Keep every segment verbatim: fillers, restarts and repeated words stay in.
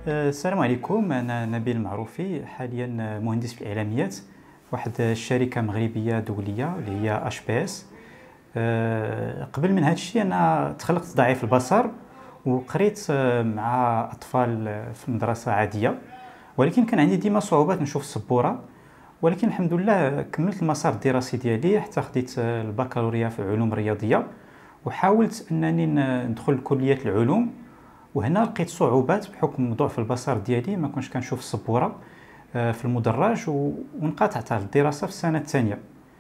السلام عليكم. أنا نبيل معروفي، حاليا مهندس في الإعلاميات في واحد الشركة مغربية دولية اللي هي اش بي اس. قبل من هذا الشيء أنا تخلقت ضعيف البصر وقريت مع أطفال في مدرسة عادية، ولكن كان عندي ديما صعوبات نشوف السبورة. ولكن الحمد لله كملت المسار الدراسي ديالي حتى خديت البكالوريا في علوم رياضية، وحاولت أنني ندخل كلية العلوم. وهنا لقيت صعوبات بحكم ضعف البصر ديالي، ما كنتش كنشوف السبوره في المدرج، وانقطعت على الدراسه في السنه الثانيه.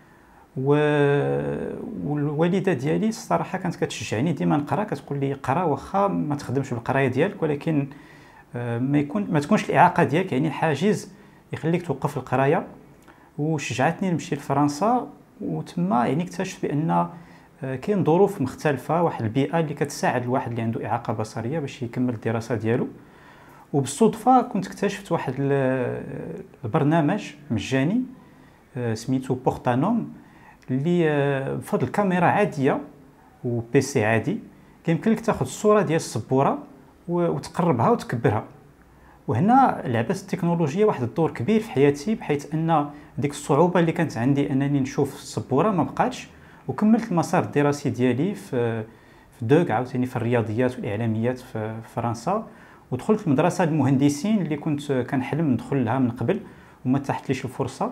والوالده ديالي الصراحه كانت كتشجعني ديما نقرا، كتقول لي قرا واخا ما تخدمش بالقرايه ديالك، ولكن ما يكون ما تكونش الاعاقه ديالك يعني حاجز يخليك توقف القرايه. وشجعتني نمشي لفرنسا، وتما يعني اكتشفت بان كاين ظروف مختلفه، واحد البيئه اللي كتساعد الواحد اللي عنده اعاقه بصريه باش يكمل الدراسه ديالو. وبالصدفه كنت اكتشفت واحد البرنامج مجاني سميتو بورتانوم، اللي بفضل كاميرا عاديه وبيسي عادي كيمكن لك تاخذ الصوره ديال السبوره وتقربها وتكبرها. وهنا لعبت التكنولوجيا واحد الدور كبير في حياتي، بحيث ان ديك الصعوبه اللي كانت عندي انني نشوف السبوره ما بقاتش. وكملت المسار الدراسي ديالي في في دوك عاوتاني في الرياضيات والاعلاميات في فرنسا، ودخلت مدرسه المهندسين اللي كنت كنحلم ندخل لها من قبل وما تحتليش الفرصه.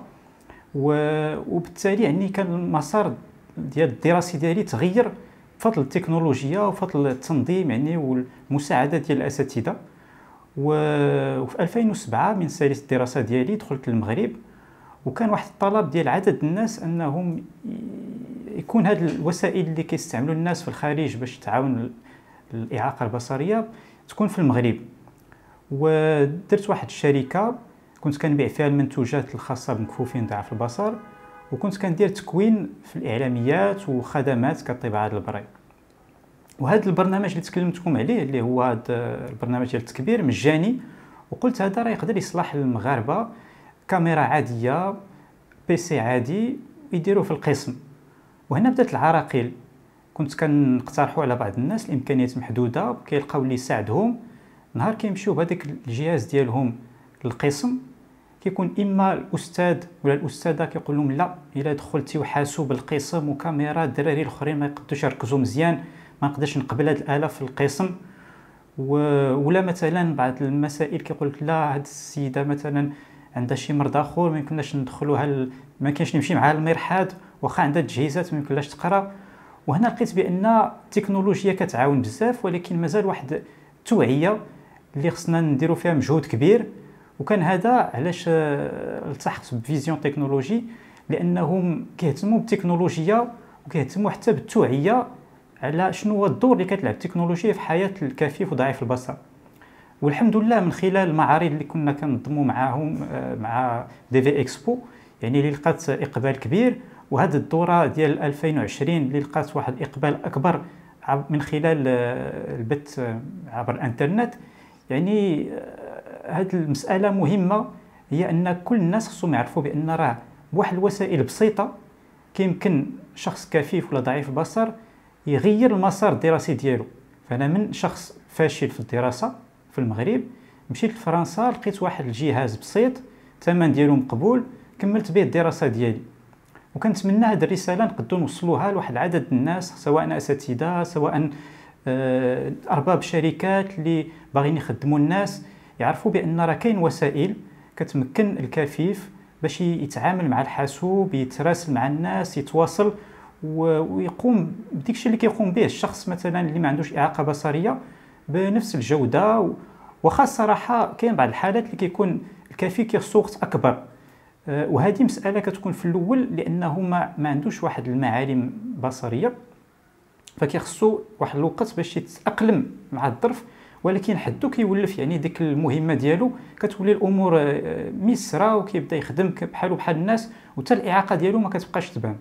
وبالتالي يعني كان المسار ديال الدراسي ديالي تغير بفضل التكنولوجيا وفضل التنظيم يعني والمساعده ديال الاساتذه. وفي ألفين وسبعة من ساليت الدراسه ديالي دخلت للمغرب، وكان واحد الطلب ديال عدد الناس انهم يكون هذه الوسائل اللي كيستعملوا الناس في الخارج باش تعاون الاعاقه البصريه تكون في المغرب. ودرت واحد الشركه كنت كنبيع فيها المنتوجات الخاصه بالمكفوفين ضعف البصر، وكنت كندير تكوين في الاعلاميات وخدمات كطباعه البريد. وهذا البرنامج اللي تكلمتكم عليه اللي هو هذا البرنامج ديال التكبير مجاني، وقلت هذا راه يقدر يصلح للمغاربه، كاميرا عاديه بيسي عادي يديروه في القسم. وهنا بدات العراقيل، كنت كنقترحوا على بعض الناس الامكانيات محدوده كيلقاو اللي يساعدهم. نهار كيمشيو بهذاك الجهاز ديالهم للقسم، كيكون اما الاستاذ ولا الاستاذه كيقول لهم لا، الا دخلتي وحاسوب القسم وكاميرا الدراري الاخرين ما يقدروش يركزوا مزيان، ما نقدرش نقبل هذه الاله في القسم. ولا مثلا بعض المسائل كيقول لك لا، هذه السيده مثلا عندها شي مرض اخر ما يمكنناش ندخلوها ال... ما كاينش نمشي معها للمرحاض واخا عندها تجهيزات ما يمكنلاش تقرا. وهنا لقيت بان التكنولوجيا كتعاون بزاف، ولكن مازال واحد التوعيه اللي خصنا نديروا فيها مجهود كبير. وكان هذا علاش التحقت بفيزيون تكنولوجي، لانهم كيهتموا بالتكنولوجيا وكيهتموا حتى بالتوعيه على شنو هو الدور اللي كتلعب التكنولوجيا في حياه الكفيف وضعيف البصر. والحمد لله من خلال المعارض اللي كنا كنضموا معاهم مع دي في اكسبو يعني اللي لقات اقبال كبير، وهذه الدوره ديال ألفين وعشرين اللي لقات واحد الاقبال اكبر من خلال البث عبر الانترنت. يعني هذه المساله مهمه، هي ان كل الناس خصهم يعرفوا بان راه بواحد الوسائل بسيطه كيمكن شخص كفيف ولا ضعيف البصر يغير المسار الدراسي ديالو. فانا من شخص فاشل في الدراسه في المغرب مشيت لفرنسا، لقيت واحد الجهاز بسيط الثمن ديالو مقبول، كملت به الدراسه ديالي. وكنتمنى هذه الرساله نقدروا نوصلوها لواحد العدد الناس، سواء اساتذه سواء ارباب شركات اللي باغيين يخدموا الناس، يعرفوا بان راه كاين وسائل كتمكن الكفيف باش يتعامل مع الحاسوب، يتراسل مع الناس، يتواصل ويقوم بديك الشيء اللي كيقوم به الشخص مثلا اللي ما عندوش اعاقه بصريه بنفس الجوده. وخاصه صراحه كاين بعض الحالات اللي كيكون الكفيف كيخصو وقت اكبر، وهذه مساله كتكون في الاول لانه ما, ما عندوش واحد المعالم بصريه، فكيخصو واحد الوقت باش يتاقلم مع الظرف. ولكن حدو كيولف يعني ديك المهمه ديالو كتولي الامور ميسره وكيبدا يخدم بحالو بحال الناس، وحتى الاعاقه ديالو ما كتبقاش تبان.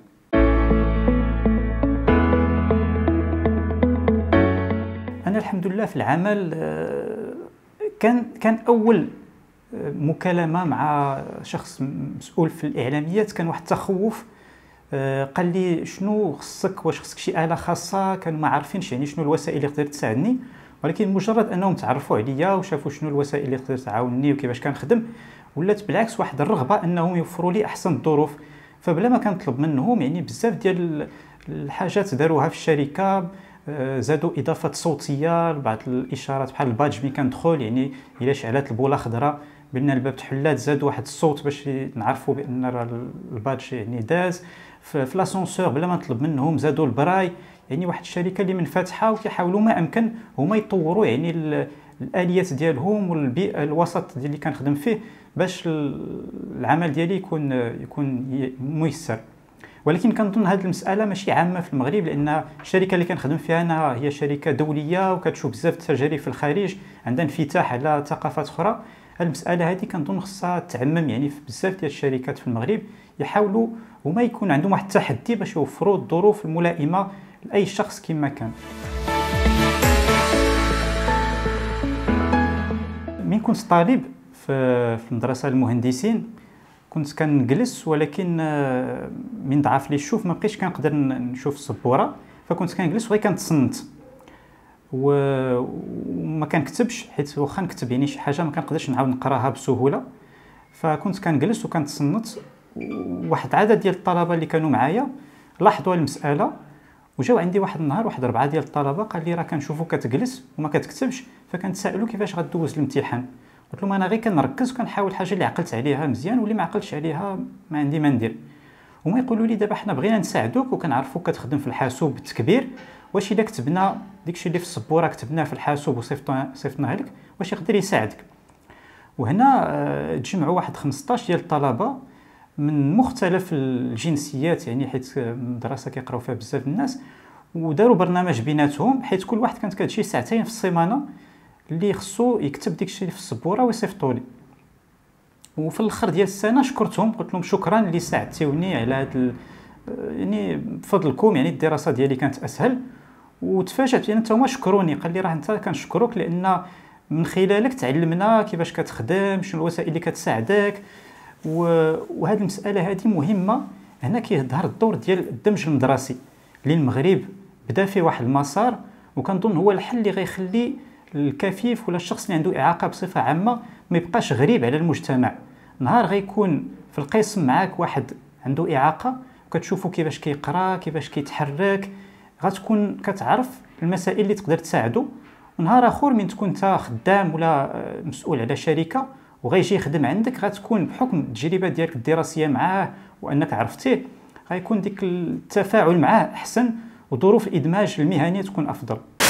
انا الحمد لله في العمل كان كان اول مكالمه مع شخص مسؤول في الاعلاميات كان واحد التخوف، قال لي شنو خصك، واش خصك شي آلة خاصه؟ كانوا ما عارفينش يعني شنو الوسائل اللي تقدر تساعدني. ولكن مجرد انهم تعرفوا عليا وشافوا شنو الوسائل اللي تقدر تعاونني وكيفاش كنخدم، ولات بالعكس واحد الرغبه انهم يوفروا لي احسن الظروف. فبلا ما كنطلب منهم يعني بزاف ديال الحاجات داروها في الشركه، زادوا اضافات صوتيه لبعض الاشارات بحال البادج ملي كندخل، يعني الا شعلات البوله خضراء بان الباب تحلات زادوا واحد الصوت باش نعرفوا بان راه البادج يعني داز. في لاسونسور بلا ما نطلب منهم زادوا البراي. يعني واحد الشركه اللي منفتحه وكيحاولوا ما امكن هما يطوروا يعني الاليات ديالهم والبيئه الوسط ديال اللي كنخدم فيه باش العمل ديالي يكون يكون ميسر. ولكن كنظن هذه المساله ماشي عامه في المغرب، لان الشركه اللي كنخدم فيها انا هي شركه دوليه وكتشوف بزاف التجارب في الخارج، عندها انفتاح على ثقافات اخرى. المساله هذه كنظن خصها تعمم يعني في بزاف ديال الشركات في المغرب، يحاولوا هما يكون عندهم واحد التحدي باش يوفروا الظروف الملائمه لاي شخص كما كان. من كنت طالب في مدرسه المهندسين كنت كنجلس، ولكن من ضعف لي الشوف ما بقيتش كنقدر نشوف السبوره، فكنت كنجلس وغير كنتصنت وما كنكتبش، حيت واخا نكتب يعني شي حاجه ما كنقدرش نعاود نقراها بسهوله. فكنت كنجلس وكنتصنت. واحد عدد ديال الطلبه اللي كانوا معايا لاحظوا المساله وجاو عندي واحد النهار واحد اربعه ديال الطلبه قال لي راه كنشوفوك كتجلس وما كتكتبش، فكنتسائلوا كيفاش غدوز الامتحان. قلت لهم انا غير كنركز وكنحاول الحاجه اللي عقلت عليها مزيان واللي ما عقلتش عليها ما عندي ما ندير. هما يقولوا لي دابا حنا بغينا نساعدوك وكنعرفوك كتخدم في الحاسوب بالتكبير، واش الا كتبنا داكشي اللي في السبوره كتبناه في الحاسوب وصيفطنا صيفطناه لك واش يقدر يساعدك. وهنا تجمعوا واحد خمسطاش ديال الطلبه من مختلف الجنسيات، يعني حيت المدرسه كيقراو فيها بزاف الناس، وداروا برنامج بيناتهم حيت كل واحد كانت كتجي ساعتين في السيمانه اللي خصو يكتب داكشي اللي في السبوره ويصيفطوا لي. وفي الاخر ديال السنه شكرتهم، قلت لهم شكرا اللي ساعدتوني على هذا ال... يعني بفضلكم يعني الدراسه ديالي كانت اسهل. وتفاجات بان حتى هما شكروني، قال لي راه انت كنشكروك لان من خلالك تعلمنا كيفاش كتخدم، شنو الوسائل اللي كتساعدك. وهذه المساله هذه مهمه. هنا كيظهر الدور ديال الدمج المدرسي اللي المغرب بدا فيه واحد المسار، وكنظن هو الحل اللي غيخلي الكفيف ولا الشخص اللي عنده اعاقه بصفه عامه ما يبقاش غريب على المجتمع. نهار غيكون في القسم معاك واحد عنده اعاقه وكتشوفوا كيفاش كيقرا كيفاش كيتحرك، غتكون كتعرف المسائل اللي تقدر تساعده. ونهار اخر من تكون انت خدام ولا مسؤول على شركه وغيجي يخدم عندك، غتكون بحكم التجربه ديالك الدراسيه معاه وانك عرفتيه غيكون ديك التفاعل معاه احسن وظروف الادماج المهني تكون افضل.